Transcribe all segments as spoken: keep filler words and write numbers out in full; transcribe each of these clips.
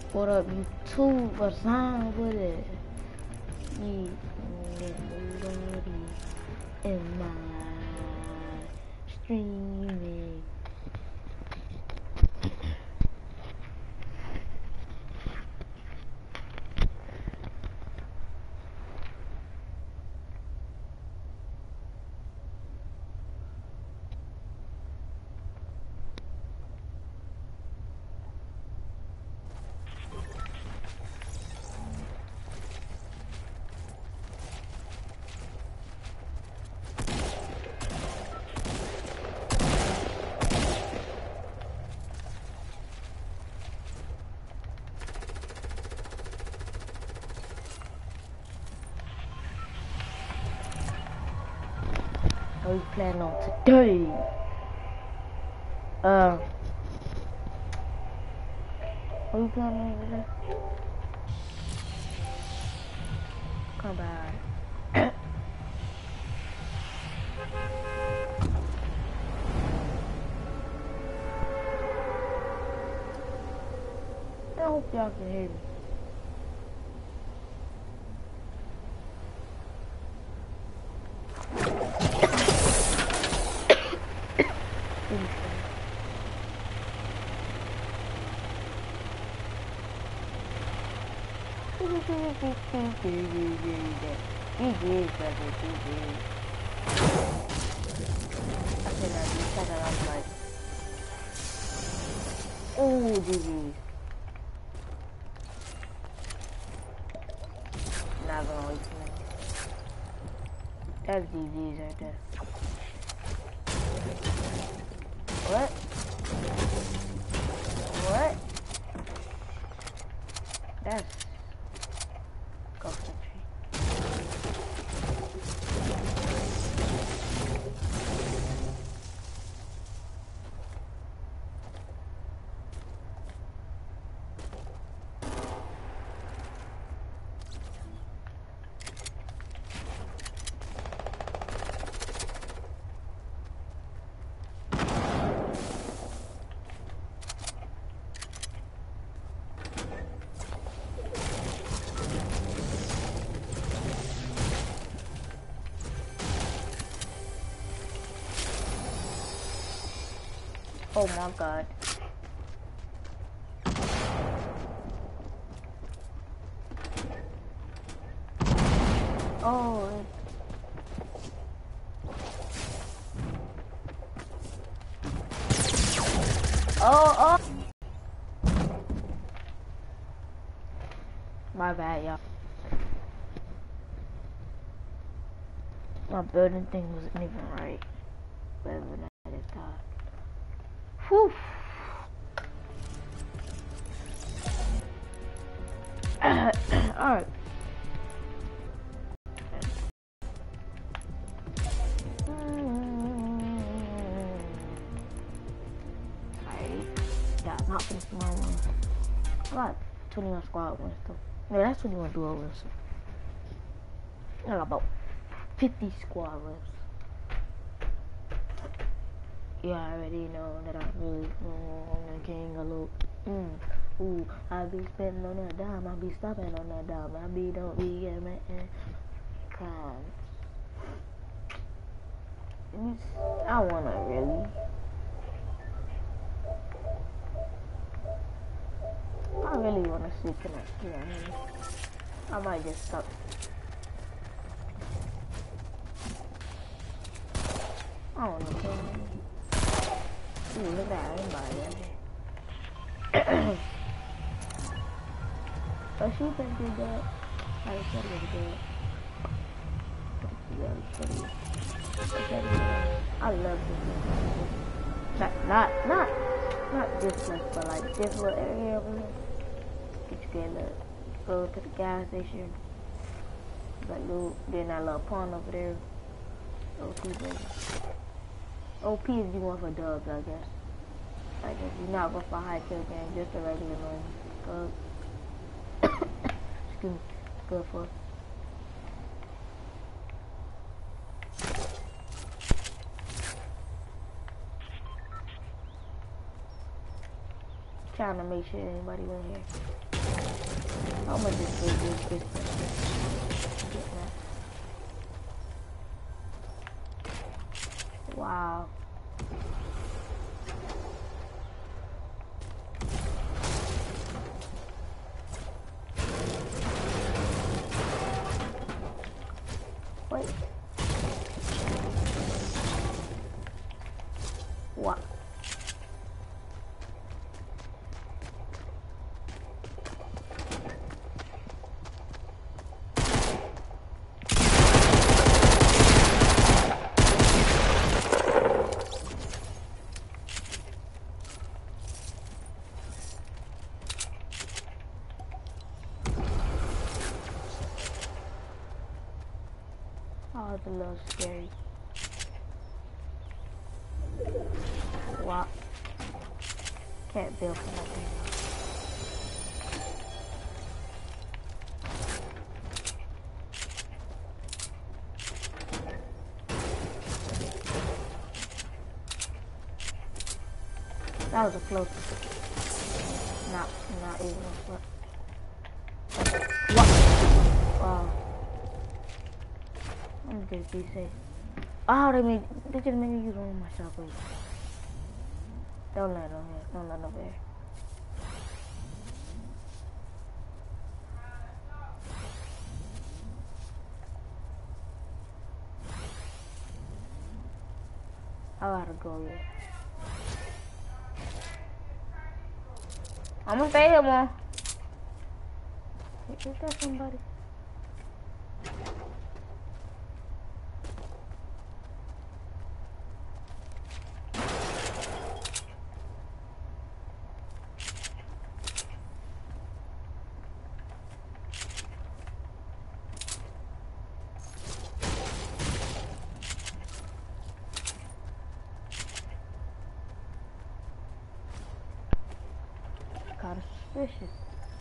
What up, YouTube? What's on with it? Me and nobody in my streaming. What we planning on today? Uh, what we planning on today? Come by. I hope y'all can hear me. G G, brother, G G. I said that you said that I was like, oh, G G. Not gonna wait for me. That's G G's right there. What? What? That's Ghost Country. Oh my god. Oh. Oh, oh. My bad, y'all. My building thing wasn't even right. Whatever that is thought. Whew. Alright. Alright. Not for the small ones. I got twenty-one squad wins though. No, that's twenty-one duo wins. I got about fifty squad wins. Yeah, I already know that I really mm, I'm the king of loot. Mm. Ooh, I be spending on that dime, I be stopping on that dime, I be don't be getting my crimes. I wanna really. I really wanna see connect, you know what I mean? I might just stop. I don't know. Ooh, look at that, everybody. But she been do that. I just said it good. Yeah, I love this game. Not, not, not, not this much, but like this little area over here. You can uh, go to the gas station. Like little, then that little pond over there. O P baby. O P is you going for dubs, I guess. Like if you're not going for a high kill game, just a regular one. Good. Excuse me. Good for. Trying to make sure anybody in here. How much is this this Wow. Wait. What? Oh, it's a little scary. What? Can't build from nothing. That was a close one. Not, not even a foot. What? Wow. I'm just be safe. Oh, they made, they just made me use one of my shotguns. Don't let them here. Don't let them here. I gotta go here. I'm gonna stay here, Mom. Is that somebody? Kinda suspicious.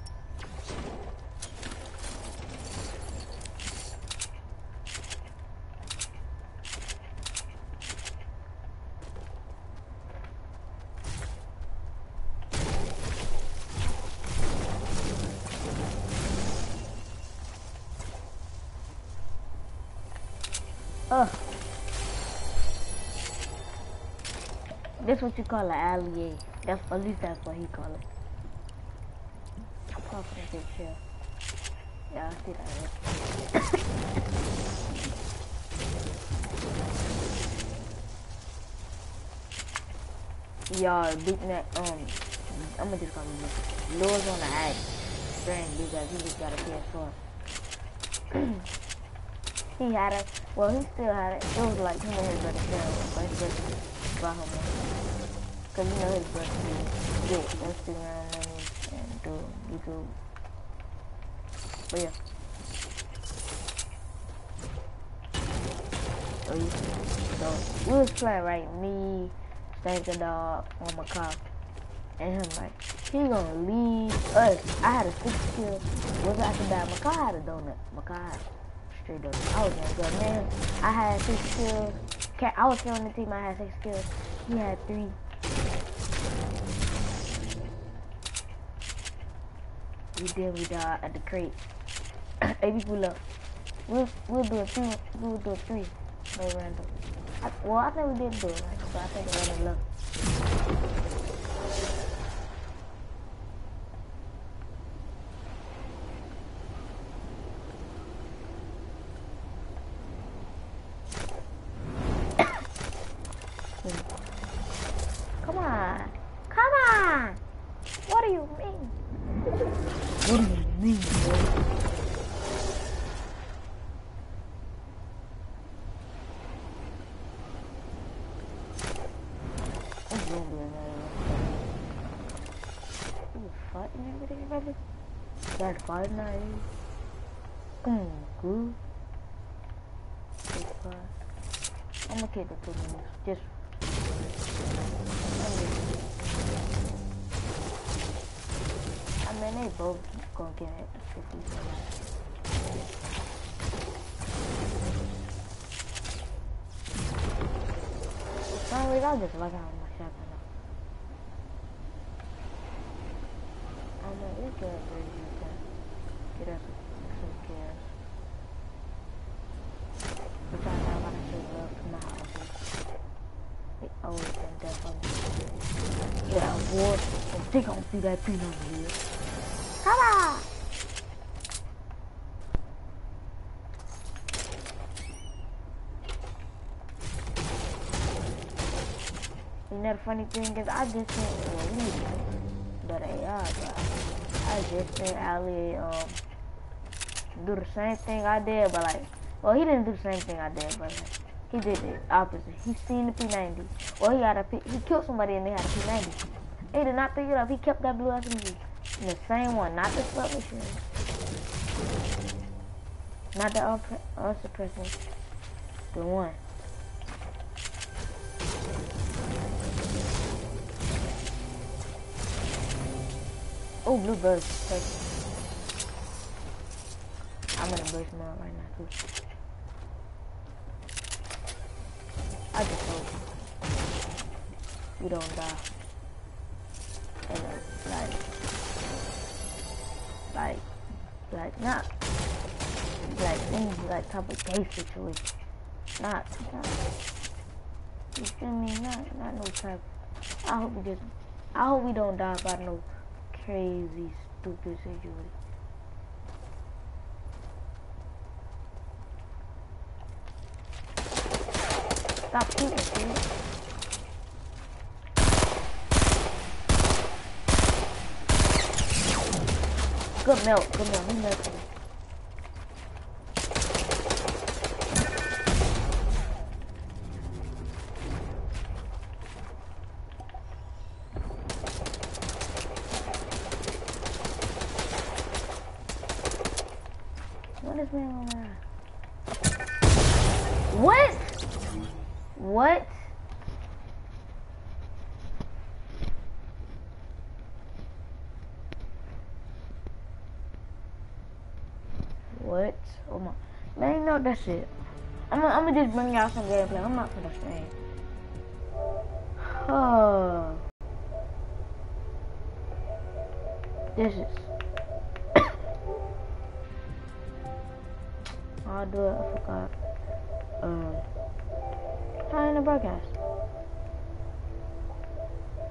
Oh, this what you call an alligator. That's at least that's what he call it. I'm talking a big chill. Yeah, I see that. Y'all, Big Mac. Um, I'm gonna just call him Lord's on the axe. Strange because he just got a P S four. He had it. Well, he still had it. It was like him and his brother shared it, but his brother brought him in. Cause you know his brother can get Instagram money and do YouTube. But yeah. So, you, so we was playing, right? Me, Stanker Dog, on my car, and him like, he gonna leave us. I had a six kill. Was after that? My car had a donut. My car had straight donut. I was gonna go, man. I had six kills. I was on the team. I had six kills. He had three. We did. We died at the crate. Hey, people left. We'll we'll do a three. We'll do a three. No random. I, well, I think we did do it, right? So I think it random left. Come on. Come on. What do you mean? What do you mean, bro? That five nine. Come on, good. I'm gonna keep the two minutes. Just. I mean, they both gonna get it. For some reason, I just like how my shotgun up. I'm like, it's good for you. Get us some kills. But y'all know about to show love to my houses. They always been death on me. Yeah, boy. Oh, they gon' see that thing over here. Come on! You know the funny thing is, I just sent, well, we need better A I, but I just sent Ali, um, do the same thing I did, but like, well, he didn't do the same thing I did, but like, he did the opposite. He seen the P ninety. Well, he had a P, he killed somebody and they had a P ninety. He did not pick it up. He kept that blue S M G. And the same one, not the slot machine. Not the unsuppressing. The one. Oh, blue burst. I'm in a burst mode right now, too. I just hope we don't die. And uh, like, like, like not, like things like type of gay situation. Not, not, you feel me? Not, not no type. I hope we just, I hope we don't die by no crazy, stupid situation. Stop shooting, dude. Good milk, good milk, he melted it. What is man on that? What? What? What? Oh my. Man, you know that's it. I'm gonna I'm gonna just bring y'all some gameplay. I'm not gonna stream. Oh. This is. I'll do it. I forgot. Um. Hi in the broadcast.